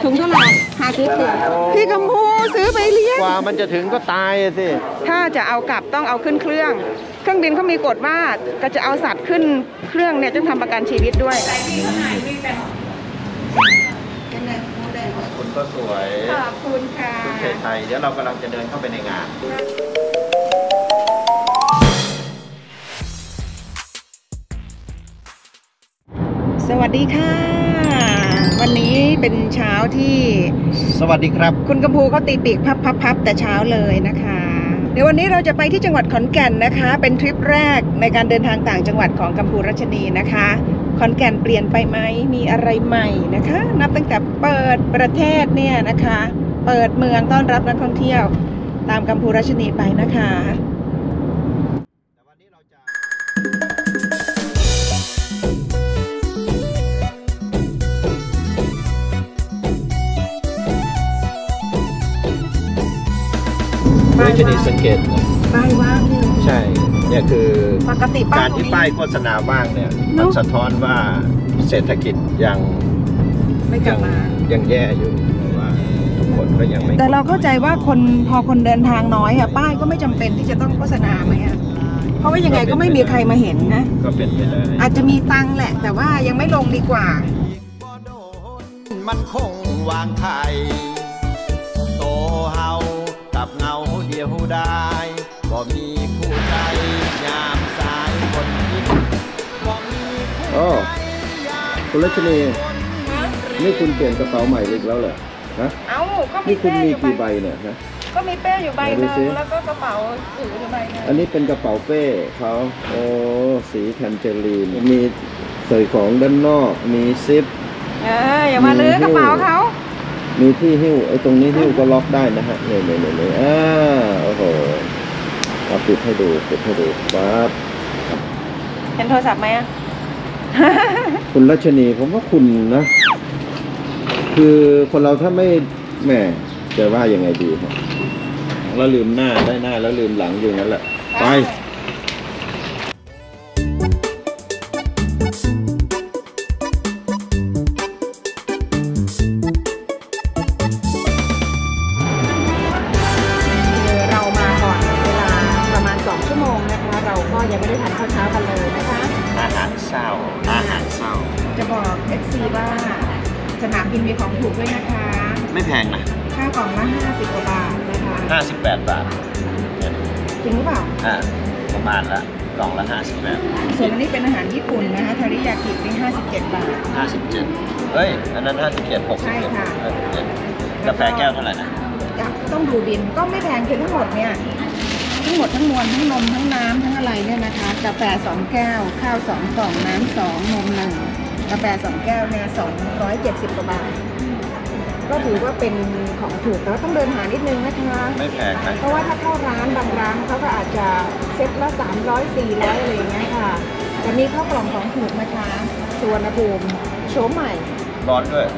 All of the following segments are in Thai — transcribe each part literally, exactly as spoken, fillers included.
ถุงเท่าไหร่ห้าสิบพี่กำพูซื้อไปเลี้ยงกว่ามันจะถึงก็ตายสิถ้าจะเอากลับต้องเอาขึ้นเครื่องเครื่องบินเขามีกฎว่าก็จะเอาสัตว์ขึ้นเครื่องเนี่ยต้องทำประกันชีวิตด้วยคุณก็สวยขอบคุณค่ะคุณเฉยไทยเดี๋ยวเรากำลังจะเดินเข้าไปในงานสวัสดีค่ะวันนี้เป็นเช้าที่สวัสดีครับคุณกำพูเขาตีปีกพับๆแต่เช้าเลยนะคะเดี๋ยววันนี้เราจะไปที่จังหวัดขอนแก่นนะคะเป็นทริปแรกในการเดินทางต่างจังหวัดของกัมพูรัชนีนะคะขอนแก่นเปลี่ยนไปไหมมีอะไรใหม่นะคะนับตั้งแต่เปิดประเทศเนี่ยนะคะเปิดเมืองต้อนรับนักท่องเที่ยวตามกัมพูรัชนีไปนะคะแต่วันนี้เราจะไม่จะดีสังเกตป้ายว่างอยู่ใช่เนี่ยคือปกติการที่ป้ายโฆษณาว่างเนี่ยมันสะท้อนว่าเศรษฐกิจยังไม่กลับมายังแย่อยู่เพราะว่าทุกคนก็ยังไม่แต่เราเข้าใจว่าคนพอคนเดินทางน้อยอะป้ายก็ไม่จำเป็นที่จะต้องโฆษณาไหมอะเพราะว่ายังไงก็ไม่มีใครมาเห็นนะก็เป็นไปได้อาจจะมีตังค์แหละแต่ว่ายังไม่ลงดีกว่ามันคงวางไข่โตเฮากับเงาเดียวได้บ่มีคู่ใจยามสายคนคิดบ่มีคู่ใจคุณรัชนีนี่คุณเปลี่ยนกระเป๋าใหม่อีกแล้วเหรอฮะเอ้าก็มีนี่คุณมีกี่ใบเนี่ยฮะก็มีเป้อยู่ใบนึงแล้วก็กระเป๋าถืออยู่ใบนึงอันนี้เป็นกระเป๋าเป้เขาโอ้สีแทนเจลีนมีใส่ของด้านนอกมีซิปเอออย่ามาลื้อกระเป๋าเขามีที่หิ้วไอ้ตรงนี้หิ้วก็ล็อกได้นะฮะเนี่ยเนี่ยเนี่ยอ่าโอ้โหเอาปิดให้ดูปิดให้ดูปั๊บเห็นโทรศัพท์ไหมอ่ะคุณรัชนีผมว่าคุณนะคือคนเราถ้าไม่แหมจะว่ายังไงดีครับแล้วลืมหน้าได้หน้าแล้วลืมหลังอยู่นั่นแหละไปยังไม่ได้ทานข้าวเช้ากันเลยนะคะอาหารเช้าอาหารเช้าจะบอก เอฟ ซี ว่าสนามบินมีของถูกด้วยนะคะไม่แพงนะค่ากล่องละห้าสิบกว่าบาทนะคะห้าสิบแปดบาทจริงหรือเปล่าอ่าประมาณละกล่องละห้าสิบแปดส่วนอันนี้เป็นอาหารญี่ปุ่นนะคะทาริยากิเป็นห้าสิบเจ็ดบาทห้าสิบเจ็ดเฮ้ยอันนั้นห้าสิบเจ็ดหกสิบเจ็ดกาแฟแก้วเท่าไหร่นะต้องดูบินก็ไม่แพงคือทั้งหมดเนี่ยทั้งหมดทั้งมวลทั้งนมทั้งน้ำทั้งอะไรเนี่ยนะคะกาแฟสองแก้วข้าวสองกล่องน้ำสองนมหนึ่งกาแฟสองแก้วเนี่ยสองร้อยเจ็ดสิบกว่าบาทก็ถือว่าเป็นของถูกแต่ต้องเดินหานิดนึงนะคะไม่แพงเพราะว่าถ้าเข้าร้านบางร้านเขาก็อาจจะเซ็ตละสามร้อยสี่ร้อยอะไรอย่างเงี้ยค่ะแต่มีข้าวกล่องของถูกนะคะสุวรรณภูมิโฉมใหม่ร้อนด้วย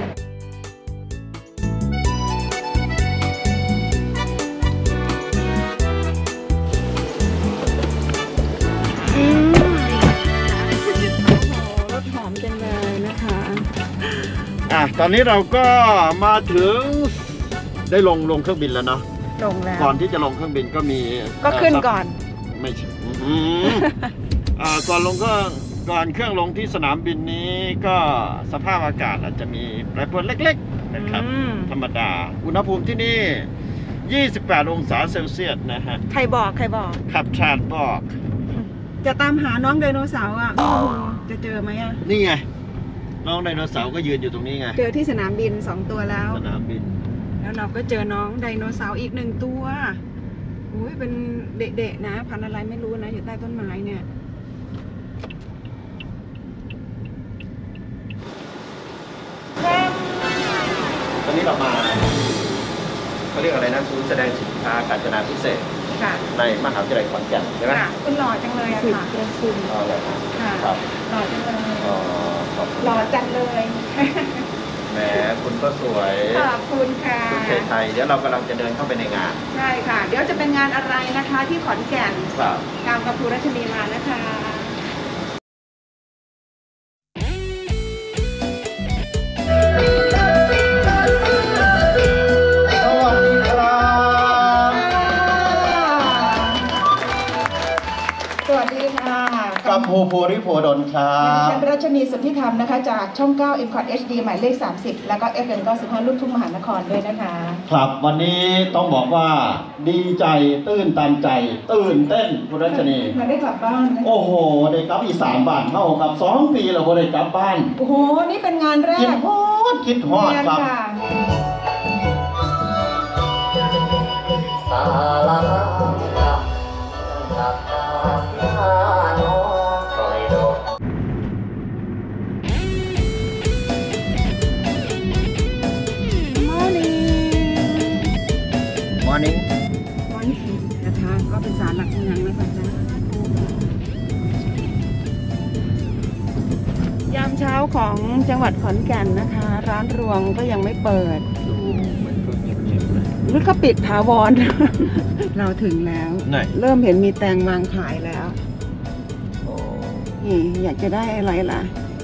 อ่ะตอนนี้เราก็มาถึงได้ลงลงเครื่องบินแล้วเนาะลงแล้วก่อนที่จะลงเครื่องบินก็มีก็ขึ้นก่อนไม่ใช่อ่าก่อนลงก็ก่อนเครื่องลงที่สนามบินนี้ก็สภาพอากาศอาจจะมีแปรปรวนเล็กๆนะครับธรรมดาอุณหภูมิที่นี่ยี่สิบแปดองศาเซลเซียสนะฮะใครบอกใครบอกขับชาดบอกจะตามหาน้องไดโนเสาร์อ่ะจะเจอไหมอ่ะนี่ไงน้องไดโนเสาร์ก็ยืนอยู่ตรงนี้ไงเจอที่สนามบินสองตัวแล้วสนามบินแล้วเราก็เจอน้องไดโนเสาร์อีกหนึ่งตัวโอ้ยเป็นเด็กๆนะพันอะไรไม่รู้นะอยู่ใต้ต้นไม้เนี่ยตอนนี้เรามาเขาเรียกอะไรนะศูนย์แสดงสินค้าการจนาพิเศษในมหาวิทยาลัยขอนแก่นใช่ไหมคุณหล่อจังเลยอะค่ะคุณหล่อเลยครับหล่อจังเลยหล่อจังเลยแหมคุณก็สวยขอบคุณค่ะคุณเฉยไทยเดี๋ยวเรากำลังจะเดินเข้าไปในงานใช่ค่ะเดี๋ยวจะเป็นงานอะไรนะคะที่ขอนแก่นตามกัมพูรัชนีมานะคะภูภูริโพดลครัดิบฉันรัชนีสุทธิธรรมนะคะจากช่องเก้า เอ็ม คอท เอช ดี หมายเลขสามสิบแล้วก็ เอฟ เอ็ม เก้าสิบห้าลูกทุ่งมหานครด้วยนะคะครับวันนี้ต้องบอกว่าดีใจตื้นตันใจ ตื่นเต้นคุณรัชนีมาได้กลับบ้านนะโอ้โหได้กลับอีสานบ้านเท่าครับสองปีแล้วบ่ได้กลับบ้านโอ้โหนี่เป็นงานแรคิดกฮอดคิดฮอดครับเรียนค่ะสาลาครับกับตาโนซอยโดด Morning วันนี้นะคะก็เป็นศาลหลักเมืองนะคะยามเช้าของจังหวัดขอนแก่นนะคะ ร้านรวงก็ยังไม่เปิดหรือก็ปิดถาวร เราถึงแล้วไหนเริ่มเห็นมีแตงวางขายแล้วนี่อยากจะได้อะไรล่ะ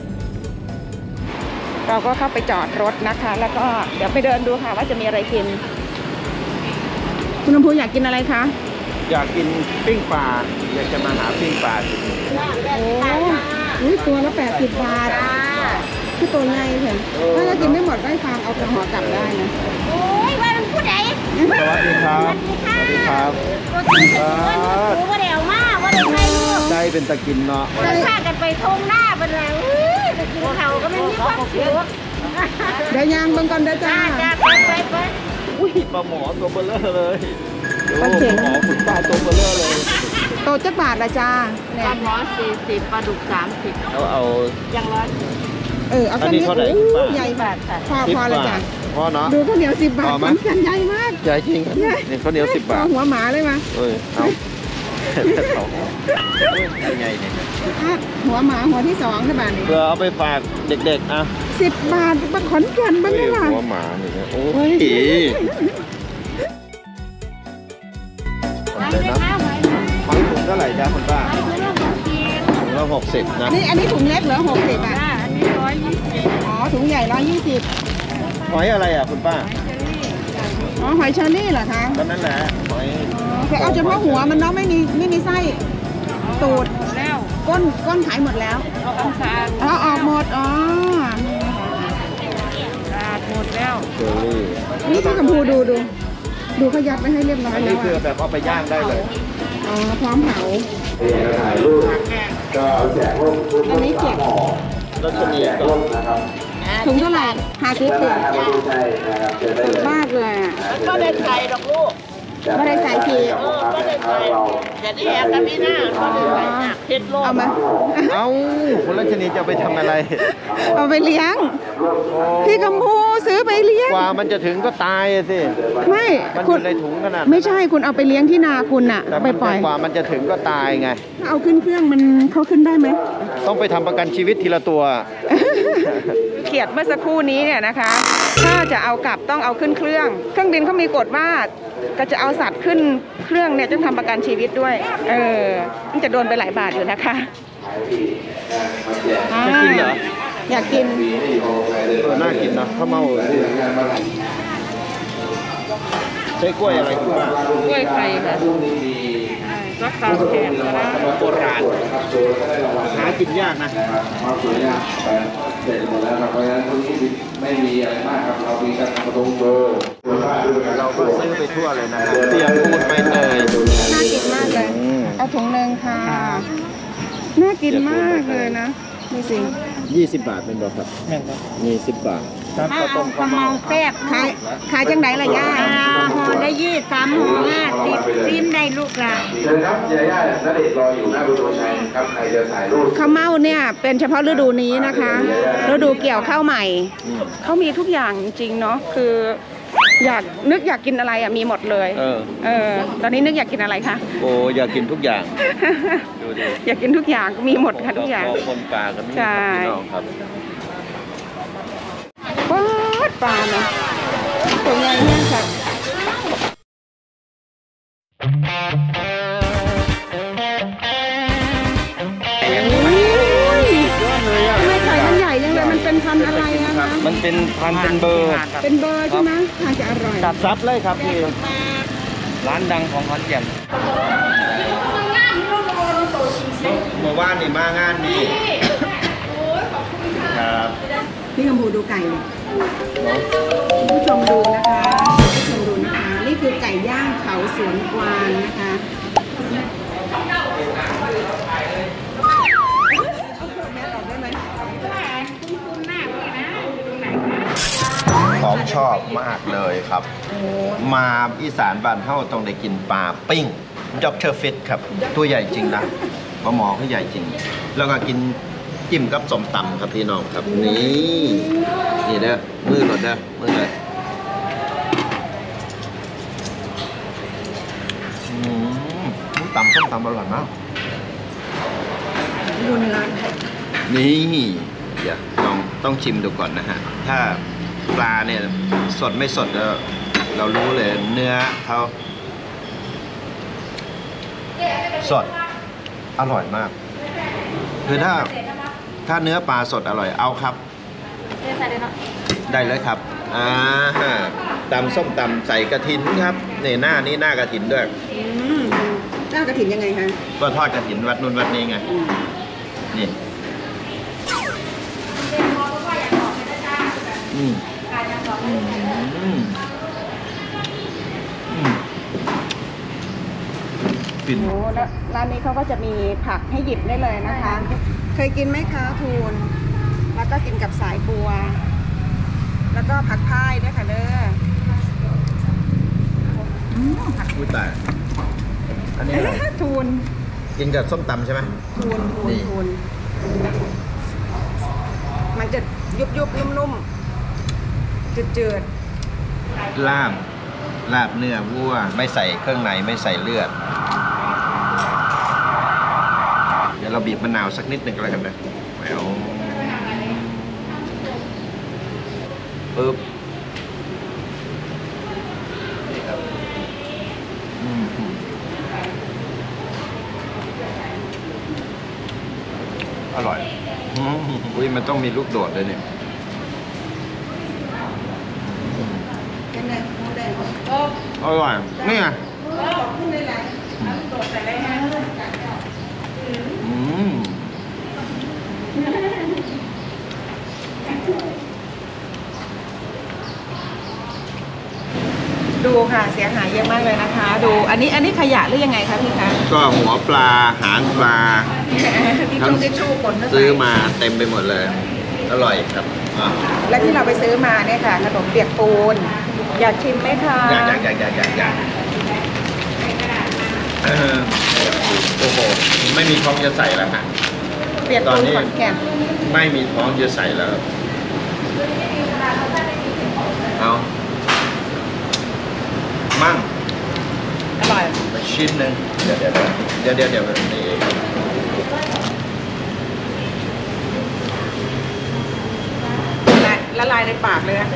เราก็เข้าไปจอดรถนะคะ แล้วก็เดี๋ยวไปเดินดูค่ะว่าจะมีอะไรกิน คุณลำพูอยากกินอะไรคะอยากกินปิ้งปลาอยากจะมาหาปิ้งปลากินโอ้อุ๊ยตัวละแปดสิบบาทคือตัวไงเห็นถ้าจะกินไม่หมดก็ให้ฟางเอากระห่อกลับได้นะโอ้ยว่ามันผู้ใดสวัสดีครับ สวัสดีครับตัวจริงตัวจริงตัวว่าเดี๋ยวมาว่าเดี๋ยวไงลูกได้เป็นตะกินเนาะเราพากันไปทงหน้าเป็นไรอุ้ยไปกินเขาก็ไม่มีความสุขเดี๋ยวยางเบังก่อนเด้อจ้าจ้าจ้าไปไปไปอุ้ยปลาหมอตัวเบลเลอร์เลยโอ้ปลาเข็งหมอขุนปลาตัวเบลเลอร์เลยโตจักบาทละจ้าปเนี่ลาย หมอสี่สิบปลาดุกสามสิบเอาเอายังร้อยเออเอาอัแค่นนี้นี้เท่าไหร่โอ้บาทใหญ่บาทค่ะพอพอละจ้าพอเนาะดูข้าวเหนียวสิบบาทพอไหมขอนแก่นใหญ่มากใหญ่จริงครับนี่ข้าวเหนียวสิบบาทหัวหมาเลยมาเอ้ยเอาเอายังไงเนี่ยอ่ะหัวหมาหัวที่สองใช่ป่ะนี่เพื่อเอาไปฝากเด็กๆอ่ะสิบบาทมาขอนแก่นบ้างเฮ้ไหมยล่ะหัวหมาเนี่ยนะโอ้ยอะไรไม่นะข้าวไหมหอยถุงเท่าไหร่จ๊ะคุณป้าไม่รู้ของจริงถุงละหกสิบนะนี่อันนี้ถุงเล็กเหรอหกสิบอ่ะจ้าอันนี้ร้อยยี่สิบอ๋อถุงใหญ่ร้อยยี่สิบหอยอะไรอ่ะคุณป้าอ๋อหอยเชอรี่เหรอคะก็นั่นแหละหอยแต่เอาเฉพาะหัวมันเนาะไม่มีไม่มีไส้ตูดแล้วก้นก้นขายหมดแล้วเอาองศาอ๋อออกหมดอ๋อสะอาดหมดแล้วเชอรี่นี่พี่กัมพูดูดูดูเขายัดไว้ให้เรียบร้อยอันแล้นี้วคืออ่ะแบบเอาไปย่างได้เลยอ๋อพร้อมเผาอันนี้เก็บแล้วชนีก็ถุงเท่าไหร่ห้าสิบสิบถูกมากเลยอ่ะก็ได้ใส่ดอกลูกไม่ได้ใส่ทีเออก็ได้ใส่แต่นี่แอบกันไม่น่าก็ได้ใส่หนักเผ็ดโลกเอามาเอ้าคุณรัชนีจะเอาไปทำอะไรเอาไปเลี้ยงโอ้พี่กัมพูซื้อไปเลี้ยงกว่ามันจะถึงก็ตายอะสิไม่มันอคุณยู่ในถุงขนาดไม่ใช่คุณเอาไปเลี้ยงที่นาคุณน่ะแต่เอาไปมันปล่อยกว่ามันจะถึงก็ตายไงถ้าเอาขึ้นเครื่องมันเขาขึ้นได้ไหมต้องไปทำประกันชีวิตทีละตัวเขียดเมื่อสักครู่นี้เนี่ยนะคะ ถ้าจะเอากลับต้องเอาขึ้นเครื่อง เครื่องบินเขามีกฎว่าก็จะเอาสัตว์ขึ้นเครื่องเนี่ยต้องทำประกันชีวิตด้วย เออมันจะโดนไปหลายบาทอยู่นะคะไม่กินเหรออยากกินเออน่ากินนะข้าวเม่าใช้กล้วยอะไรคุณป้ากล้วยไข่ค่ะรักษาแขนก็ได้ขนมโบราณหากินยากนะความสวยงามเสร็จหมดแล้วครับเพราะฉะนั้นตรงนี้ไม่มีอะไรมากครับเรามีการกระทงโชว์คุณภาพด้วยกันเราก็ซื้อไปทั่วเลยนะครับเปียกปูนใบเตยน่ากินมากเลยอืมเอาถุงหนึ่งค่ะ น่ากินมากเลยนะนี่สิยี่สิบบาทเป็นบอครับมีสิบบาทถ้าเอาขมเมาแซ่บขายขายจังไหนล่ะย่าห่อได้ยี่สามห่อห้าสิบจิ้มได้ลูกละเชิญครับยาย่าณเดชน์รออยู่หน้าประตูชัยครับใครจะถ่ายรูปข้าวเม่าเนี่ยเป็นเฉพาะฤดูนี้นะคะฤดูเกี่ยวข้าวใหม่เขามีทุกอย่างจริงๆเนาะคืออยากนึกอยากกินอะไรอ่ะมีหมดเลยเออเออตอนนี้นึกอยากกินอะไรคะโอ้อยากกินทุกอย่างดูดิอยากกินทุกอย่างมีหมดค่ะทุกอย่างคนป่ากันนี่ใช่พี่น้องครับปลาดปลาเนาะตัวใหญ่เนี่ยค่ะทำไมไข่มันใหญ่ยังเลยมันเป็นพันธุ์อะไรอะคะมันเป็นพันธุ์เป็นเบอร์เป็นเบอร์ใช่ไหมอาจจะอร่อยตัดซับเลยครับพี่ร้านดังของขอนแก่นอเมื่อวานนี่มางานนี่ครับพี่กำพูดูไก่เลยผู้ชมดูนะคะผู้ชมดูนะคะ นี่คือไก่ย่างเขาสวนกวางนะคะของชอบมากเลยครับ มาอีสานบ้านเฮาต้องได้กินปลาปิ้งด็อกเตอร์ฟิตครับ ตัวใหญ่จริงนะปลาหมอเขาใหญ่จริง แล้วก็กินจิ้มกับสมตำครับพี่น้องครับ นี่นี่เด้อมือหลดเด้อมือเลยอืมตำส้มตำอร่อยมากดูเนื้อนี่เดี๋ยวลองต้องชิมดูก่อนนะฮะ ถ้าปลาเนี่ยสดไม่สดเราเรารู้เลยเนื้อเขาสดอร่อยมาก คือถ้าถ้าเนื้อปลาสดอร่อยเอาครับ ได้เลยครับอ่าตำส้มตำใส่กระถินครับนี่หน้านี้หน้ากระถินด้วยอืมเจ้ากระถิ่นยังไงคะก็ทอดกระถินวัดนู้นวัดนี้ไงนี่อืมอืมอืมอืมฟินโอ้แล้วร้านนี้เขาก็จะมีผักให้หยิบได้เลยนะคะ เคยกินไหมคะทูนแล้วก็กินกับสายบัว แล้วก็ผักพายด้วยค่ะเด้ออืมผักอุ้ยตายอันนี้อะไรทูนกินกับส้มตำใช่ไหมทูนทูนนี่ทูนมันจะยุบยุบนุ่มนุ่มจืดจืดลาบลาบเนื้อวัวไม่ใส่เครื่องในไม่ใส่เลือด เดี๋ยวเราบีบมะนาวสักนิดหนึ่งก็แล้วกันนะแหววปึ๊บนี่ครับอืมอร่อยอืมอุ้ยมันต้องมีลูกโดดเลยเนี่ยเป็นไงหมูแดงอร่อยนี่ไงขึ้นได้เลยโดดใส่เลยฮะอืมดูค่ะเสียหายเยอะมากเลยนะคะ ดูอันนี้อันนี้ขยะหรือยังไงคะพี่คะก็หัวปลาหางปลาที่ชูที่ชูผลซื้อมาเต็มไปหมดเลย อร่อยครับอ่ะและที่เราไปซื้อมาเนี่ยค่ะขนมเปียกปูนอยากชิมไหมคะอยากอยากอยากอยากอยากอยากเออโอ้โหไม่มีท้องจะใส่แล้วฮะเปียกตอนปูนนี้ขอนแก่นไม่มีท้องจะใส่แล้วเอามั่งอร่อยไปชิ้นหนึ่งเดี๋ยวเดี๋ยวเดี๋ยวเดี๋ยวเดี๋ยวเดี๋ยวนี่ละละลายในปากเลยนะ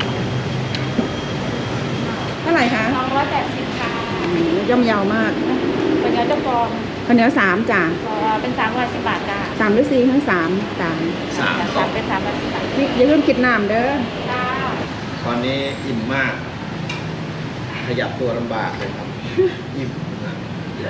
เท่าไหร่คะสองร้อยแปดสิบค่ะอืมย่อมเยาวมากเป็นเนื้อเจ้าฟองข้าวเหนียวสามจ้ะเอ่อเป็นสามร้อยสิบบาทจ้าสามหรือสี่ทั้งสามสามสามสามเป็นสามร้อยสิบบาทนี่อย่าลืมคิดน้ำเด้อจ้าตอนนี้อิ่มมาก ขยับตัวลำบากเลยครับ อิ่มมาก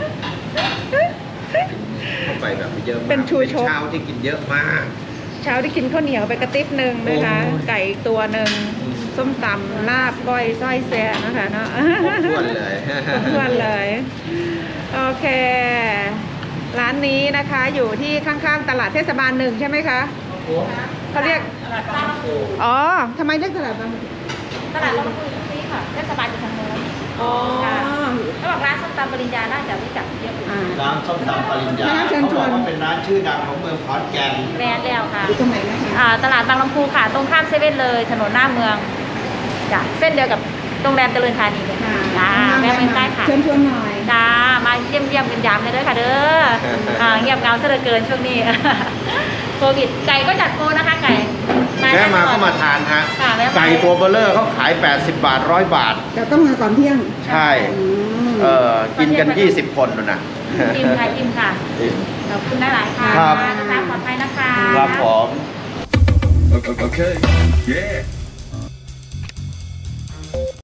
เข้าไปแบบเยอะมากเป็นชูชกเช้าที่กินเยอะมากเช้าที่กินข้าวเหนียวไปกระติบหนึ่งนะคะโอ้ไก่อีกตัวหนึ่งส้มตำลาบก้อยสร้อยแซ่นะคะเนาะครบถ้วนเลยครบถ้วนเลย โอเค ร้านนี้นะคะอยู่ที่ข้างๆตลาดเทศบาลหนึ่งใช่ไหมคะเขาเรียกตลาดบางลำพูอ๋อทำไมเรียกตลาดบางตลาดบางลำพูนี่ค่ะเทศบาลอยู่ทางโน้นอ๋อเขาบอกร้านส้มตำปริญญาน่าจะรู้จักเยอะอ่าร้านส้มตำปริญญาร้านเชิญเขาชบวอน กว่าเป็นร้านชื่อดังของเมืองขอนแก่นแบรนด์แล้วค่ะอยู่ตรงไหนนะคะอ่าตลาดบางลำพูค่ะ ตรงข้ามเซเว่นเลย ถนนหน้าเมืองจ้ะเส้นเดียวกับโรงแรมเจริญธานีเลยค่ะจ้าแวะไปได้ค่ะเชิญชวนหน่อยจ้ามาเยี่ยมเยี่ยมกันยามเลยเด้อค่ะเด้ออ่าเงียบเงาซะเหลือเกินช่วงนี้ โควิดไก่ก็จัดโปรนะคะไก่แม่มาก็มาทานฮะค่ะแวะมาไก่ตัวเบลเลอร์เขาขาย แปดสิบบาทร้อยบาทแต่ต้องมาก่อนเที่ยงใช่อืมเออกินกัน ยี่สิบ คนนู่นนะอิ่มค่ะอิ่มค่ะขอบคุณหลายๆค่ะครับเดินทางปลอดภัยนะคะครับผม Okay. Yeah.